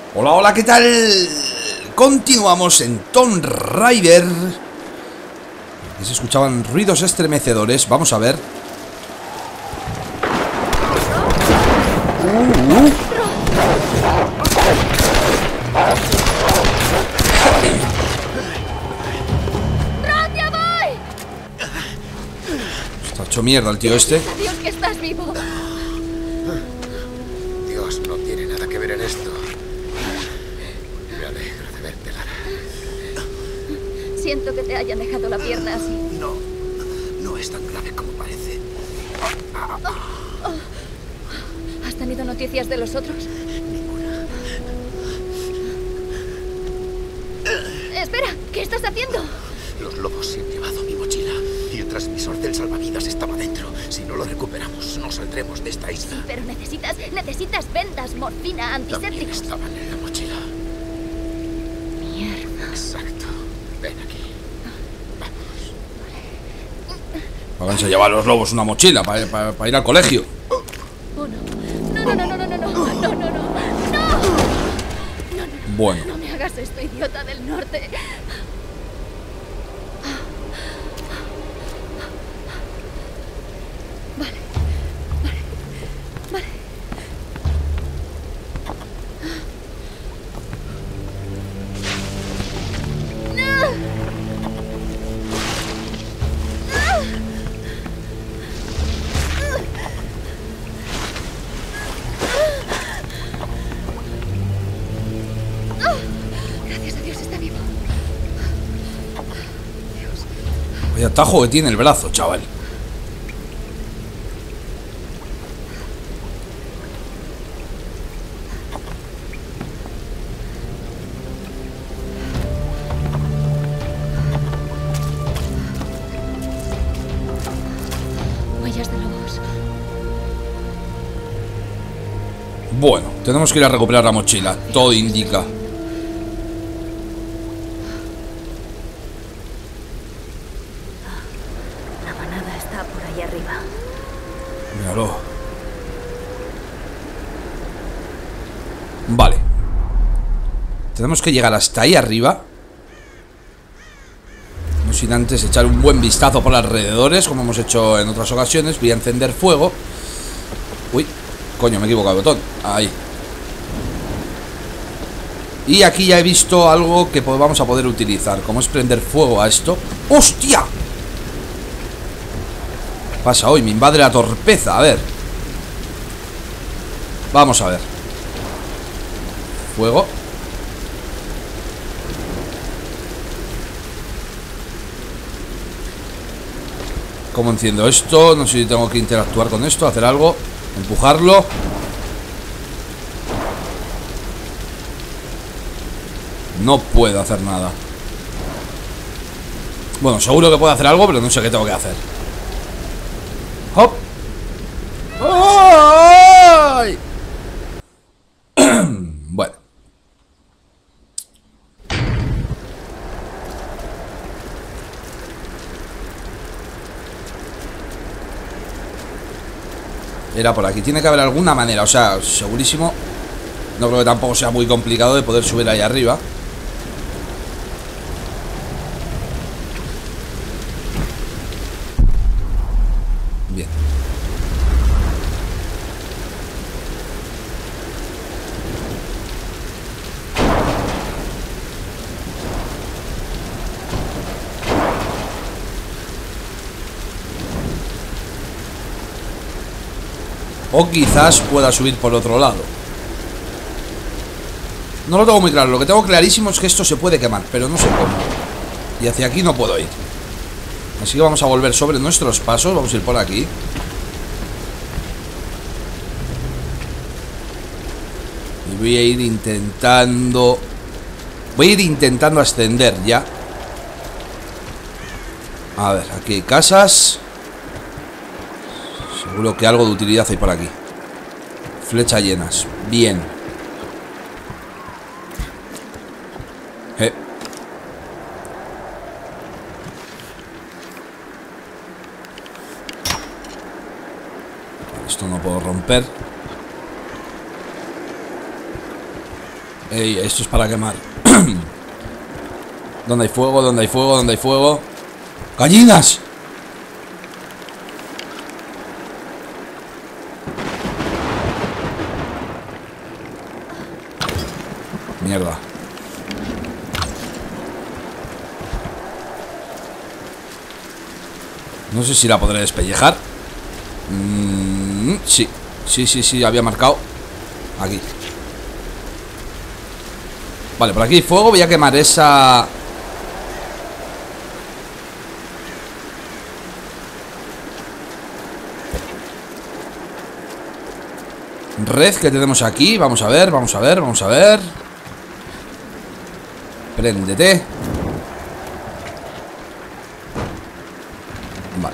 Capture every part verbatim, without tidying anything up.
Hola, hola, ¿qué tal? Continuamos en Tomb Raider. Aquí se escuchaban ruidos estremecedores. Vamos a ver. Uh, uh. ¡Rotia, voy! Está hecho mierda el tío este. Dios, que estás vivo. Dios no tiene nada que ver en esto. Me alegro de verte, Lara. Siento que te hayan dejado la pierna así. No, no es tan grave como parece. ¿Has tenido noticias de los otros? Ninguna. Espera, ¿qué estás haciendo? Los lobos se han llevado mi mochila y el transmisor del salvavidas estaba dentro. Si no lo recuperamos, no saldremos de esta isla. Pero necesitas, necesitas vendas, morfina, También antisépticos. estaban en la mochila. Mierda. Exacto. Ven aquí. Vamos a llevar a los lobos una mochila para, para, para ir al colegio. Oh, no. No, no, no, no, no, no, no, no, no, no, no, no, Bueno, no me hagas esto, idiota del norte. Vale, vale, vale. Gracias a Dios está vivo. Dios. vaya tajo que tiene el brazo, chaval. Huellas de lobos. Bueno, tenemos que ir a recuperar la mochila. Todo indica. La manada está por ahí arriba. Míralo. Vale. Tenemos que llegar hasta ahí arriba. No sin antes echar un buen vistazo por alrededores, como hemos hecho en otras ocasiones. Voy a encender fuego. Uy, coño, me he equivocado de botón. Ahí. Y aquí ya he visto algo que vamos a poder utilizar, como es prender fuego a esto. ¡Hostia! ¿Qué pasa hoy? Me invade la torpeza. A ver. Vamos a ver. Fuego. ¿Cómo enciendo esto? No sé si tengo que interactuar con esto, hacer algo. Empujarlo. No puedo hacer nada. Bueno, seguro que puedo hacer algo, pero no sé qué tengo que hacer. ¡Hop! ¡Ay! Bueno. Era por aquí. Tiene que haber alguna manera, o sea, segurísimo. No creo que tampoco sea muy complicado de poder subir ahí arriba. Bien. O quizás pueda subir por otro lado. No lo tengo muy claro. Lo que tengo clarísimo es que esto se puede quemar, pero no sé cómo. Y hacia aquí no puedo ir. Así que vamos a volver sobre nuestros pasos. Vamos a ir por aquí. Y voy a ir intentando... Voy a ir intentando ascender ya. A ver, aquí hay casas. Seguro que algo de utilidad hay por aquí. Flechas llenas. Bien. Eh. Esto no puedo romper. Ey, esto es para quemar. ¿Dónde hay fuego? ¿Dónde hay fuego? ¿Dónde hay fuego? ¡Gallinas! Mierda. No sé si la podré despellejar. Mm, sí, sí, sí, sí, había marcado. Aquí. Vale, por aquí hay fuego. Voy a quemar esa... red que tenemos aquí. Vamos a ver, vamos a ver, vamos a ver. Préndete. Vale.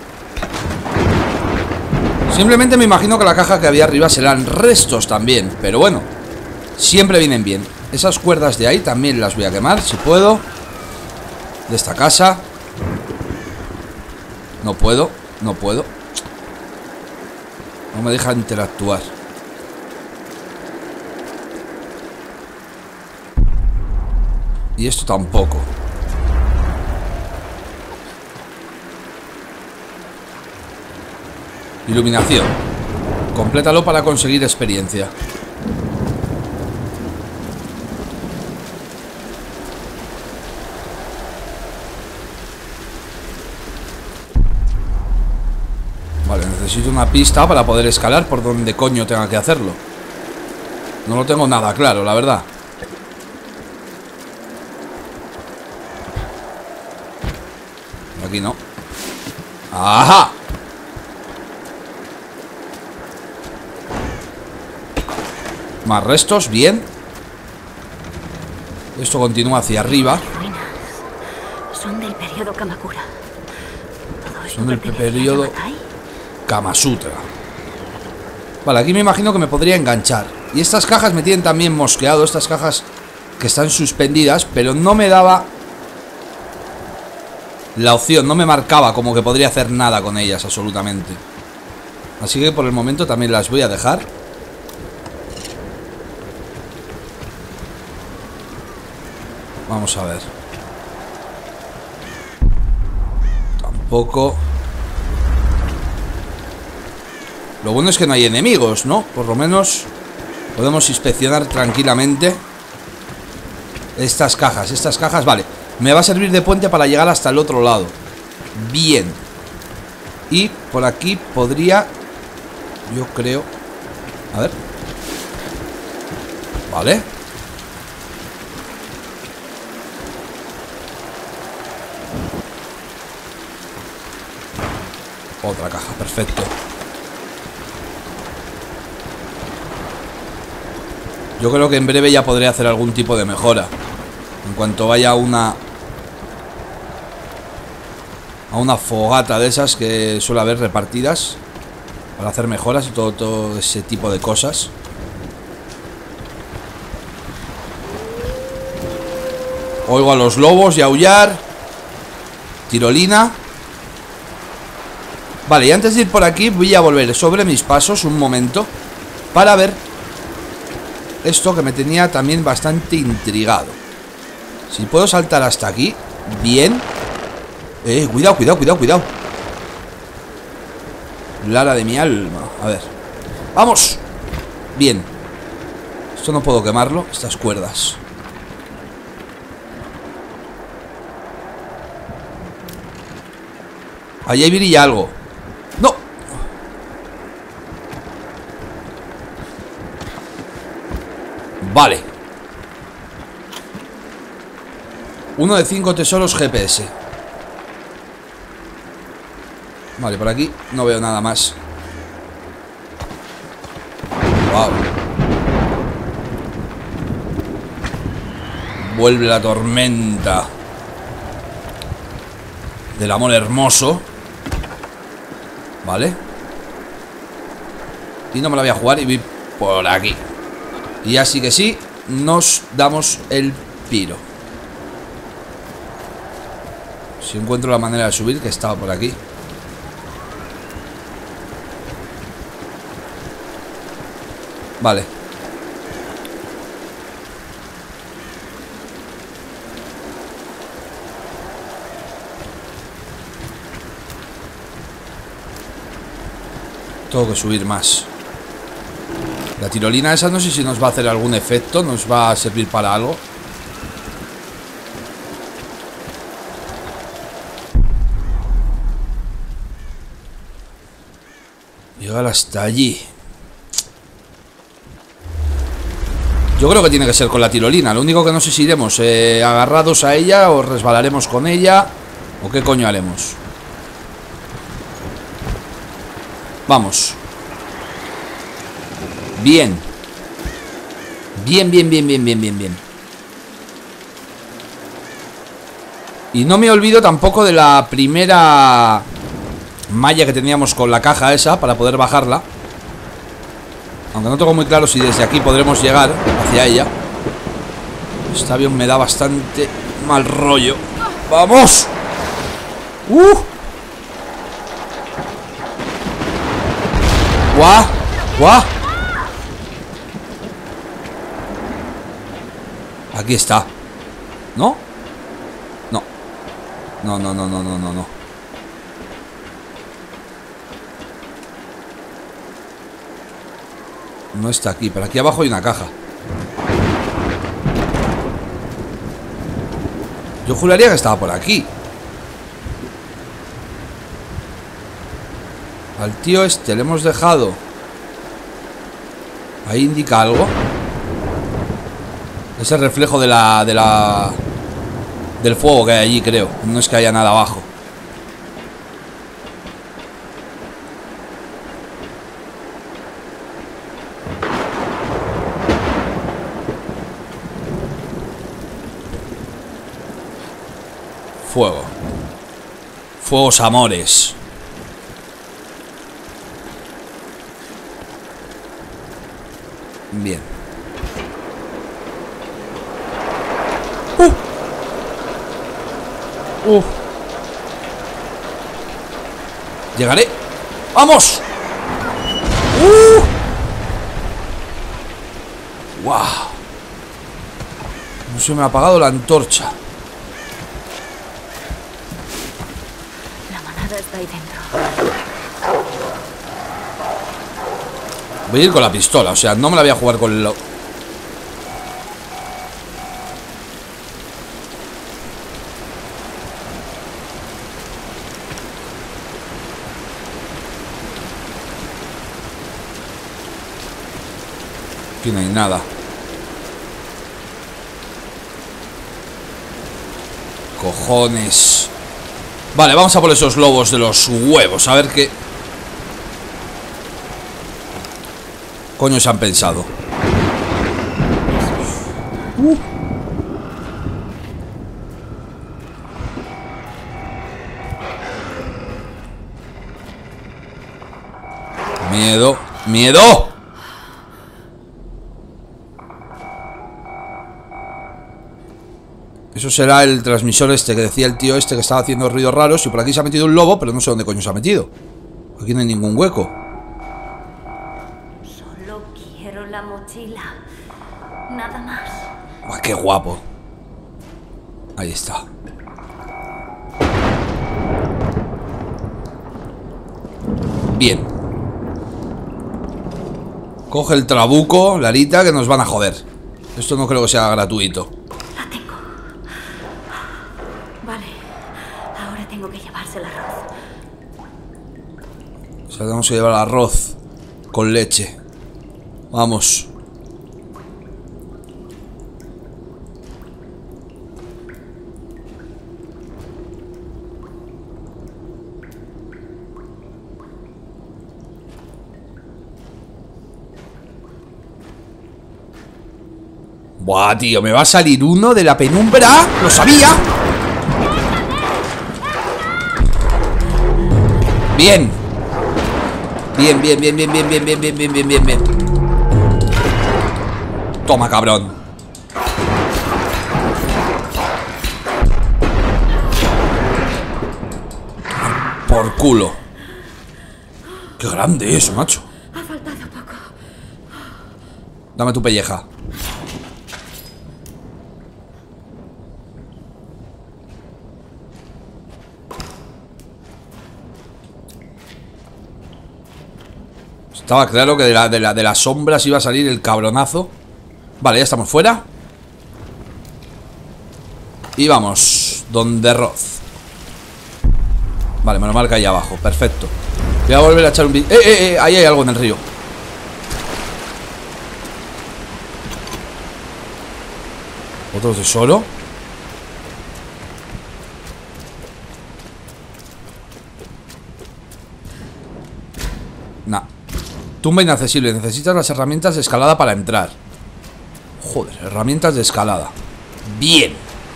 Simplemente me imagino que la caja que había arriba serán restos también. Pero bueno, siempre vienen bien. Esas cuerdas de ahí también las voy a quemar, si puedo. De esta casa. No puedo, no puedo. No me deja interactuar. Y esto tampoco. Iluminación. Complétalo para conseguir experiencia. Vale, necesito una pista para poder escalar por donde coño tenga que hacerlo. No lo tengo nada claro, la verdad. Aquí no. ¡Ajá! Más restos, bien. Esto continúa hacia arriba. Ruinas. Son del periodo Kamakura. Todo esto Son del pertenece a periodo Yamatai. Kama Sutra. Vale, aquí me imagino que me podría enganchar. Y estas cajas me tienen también mosqueado. Estas cajas que están suspendidas, pero no me daba la opción, no me marcaba como que podría hacer nada con ellas, absolutamente. Así que por el momento también las voy a dejar. Vamos a ver. Tampoco. Lo bueno es que no hay enemigos, ¿no? Por lo menos podemos inspeccionar tranquilamente estas cajas. Estas cajas, vale. Me va a servir de puente para llegar hasta el otro lado. Bien. Y por aquí podría... Yo creo... A ver. Vale. Otra caja, perfecto. Yo creo que en breve ya podré hacer algún tipo de mejora. En cuanto vaya a una... A una fogata de esas que suele haber repartidas para hacer mejoras y todo, todo ese tipo de cosas. Oigo a los lobos y aullar. Tirolina. Vale, y antes de ir por aquí voy a volver sobre mis pasos un momento para ver esto que me tenía también bastante intrigado. Si puedo saltar hasta aquí, bien. Eh, cuidado, cuidado, cuidado, cuidado. Lara de mi alma. A ver. ¡Vamos! Bien. Esto no puedo quemarlo, estas cuerdas. Ahí brilla algo. ¡No! Vale. Uno de cinco tesoros G P S. Vale, por aquí no veo nada más. Wow. Vuelve la tormenta del amor hermoso. Vale. Y no me la voy a jugar y voy por aquí. Y así que sí, nos damos el piro. Si encuentro la manera de subir, que estaba por aquí. Vale. Tengo que subir más. La tirolina esa no sé si nos va a hacer algún efecto. Nos va a servir para algo. Llegar hasta allí. Yo creo que tiene que ser con la tirolina. Lo único que no sé si iremos eh, agarrados a ella o resbalaremos con ella o qué coño haremos. Vamos. Bien. Bien, bien, bien, bien, bien, bien, bien. Y no me olvido tampoco de la primera malla que teníamos con la caja esa para poder bajarla. Aunque no tengo muy claro si desde aquí podremos llegar hacia ella. Este avión me da bastante mal rollo. ¡Vamos! ¡Uh! ¡Guau! ¡Guau! Aquí está. ¿No? No. No, no, no, no, no, no, no. No está aquí, pero aquí abajo hay una caja. Yo juraría que estaba por aquí. Al tío este le hemos dejado. Ahí indica algo. Es el reflejo de la... de la... del fuego que hay allí, creo. No es que haya nada abajo. Fuego. Fuegos amores. Bien. Uh. Uh. Llegaré. ¡Vamos! ¡Uh! ¡Wow! No se me ha apagado la antorcha. Está ahí dentro. Voy a ir con la pistola, o sea, no me la voy a jugar con el... Aquí no hay nada. Cojones. Vale, vamos a por esos lobos de los huevos. A ver qué coño se han pensado. uh. Miedo. ¡Miedo! Eso será el transmisor este que decía el tío este que estaba haciendo ruidos raros. Y por aquí se ha metido un lobo, pero no sé dónde coño se ha metido. Aquí no hay ningún hueco. Solo quiero la mochila. Nada más. ¡Buah, qué guapo! Ahí está. Bien. Coge el trabuco, Larita, que nos van a joder. Esto no creo que sea gratuito. Tenemos que llevar arroz con leche. Vamos. Buah, tío, me va a salir uno de la penumbra. ¡Lo sabía! Bien. Bien, bien, bien, bien, bien, bien, bien, bien, bien, bien, bien, bien. Toma, cabrón. Por culo. Qué grande es, macho. Ha faltado poco. Dame tu pelleja. Estaba claro que de, la, de, la, de las sombras iba a salir el cabronazo. Vale, ya estamos fuera. Y vamos, donde Roth. Vale, me lo marca ahí abajo, perfecto. Voy a volver a echar un... ¡Eh, eh, eh! Ahí hay algo en el río. ¿Otro tesoro? Nah. Tumba inaccesible. Necesitas las herramientas de escalada para entrar. Joder, herramientas de escalada. Bien.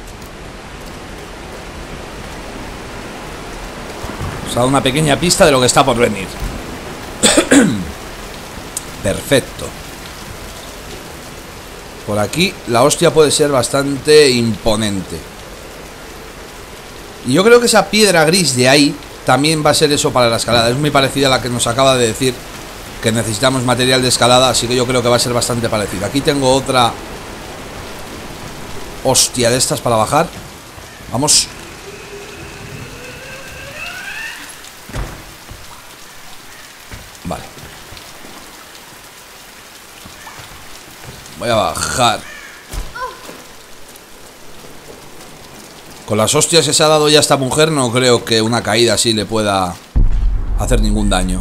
Os ha dado una pequeña pista de lo que está por venir. Perfecto. Por aquí la hostia puede ser bastante imponente. Y yo creo que esa piedra gris de ahí también va a ser eso para la escalada. Es muy parecida a la que nos acaba de decir que necesitamos material de escalada, así que yo creo que va a ser bastante parecida. Aquí tengo otra hostia de estas para bajar. Vamos. Vale. Voy a bajar. Con las hostias que se ha dado ya esta mujer, no creo que una caída así le pueda hacer ningún daño.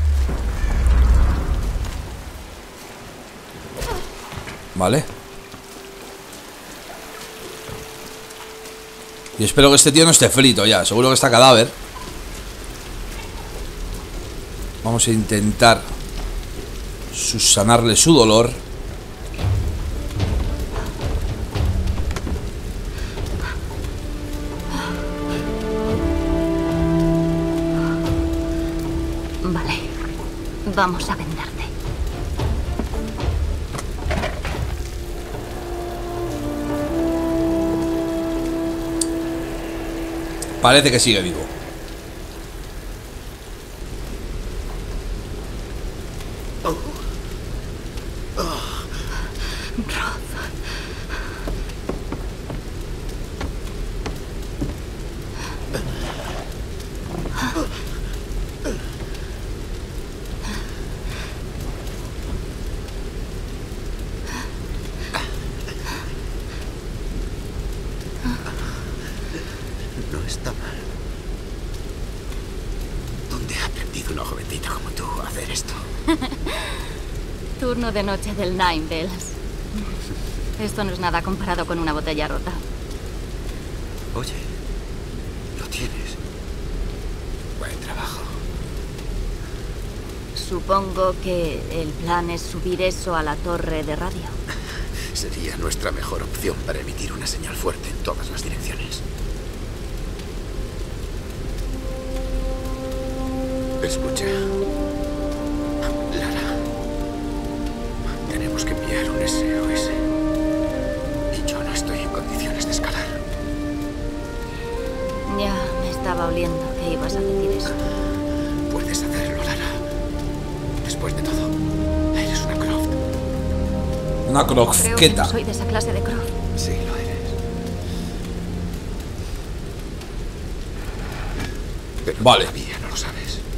Vale. Y espero que este tío no esté frito ya. Seguro que está cadáver. Vamos a intentar subsanarle su dolor. Vale. Vamos a venderte. Parece que sigue vivo. No está mal. ¿Dónde ha aprendido una jovencita como tú a hacer esto? Turno de noche del Nine Bells. Esto no es nada comparado con una botella rota. Oye, lo tienes. Buen trabajo. Supongo que el plan es subir eso a la torre de radio. Sería nuestra mejor opción para emitir una señal fuerte en todas las direcciones. Escucha. Lara. Tenemos que enviar un S O S. Y yo no estoy en condiciones de escalar. Ya me estaba oliendo que ibas a decir eso. Puedes hacerlo, Lara. Después de todo, eres una Croft. Una Creo que croqueta. no soy de esa clase de Croft. Sí, lo eres. Pero Vale. todavía no lo sabes.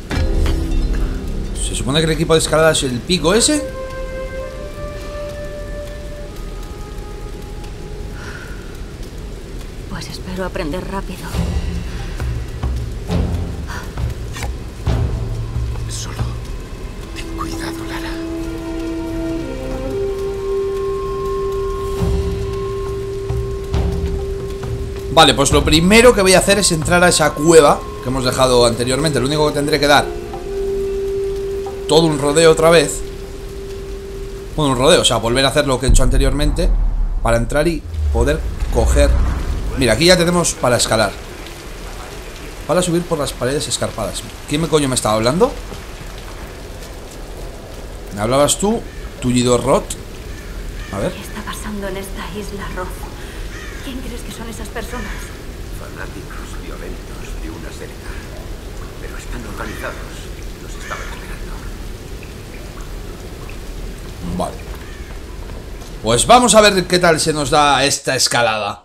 Se supone que el equipo de escalada es el pico ese. Pues espero aprender rápido. Solo ten cuidado, Lara. Vale, pues lo primero que voy a hacer es entrar a esa cueva que hemos dejado anteriormente. Lo único que tendré que dar todo un rodeo otra vez. Bueno, un rodeo, o sea, volver a hacer lo que he hecho anteriormente para entrar y poder coger. Mira, aquí ya tenemos para escalar. Para subir por las paredes escarpadas. ¿Quién me coño me estaba hablando? ¿Me hablabas tú? Tullido Roth. A ver. ¿Qué está pasando en esta isla, Roth? ¿Quién crees que son esas personas? Fanáticos violentos de una secta. Pero están organizados. Los estaban esperando. Vale. Pues vamos a ver qué tal se nos da esta escalada.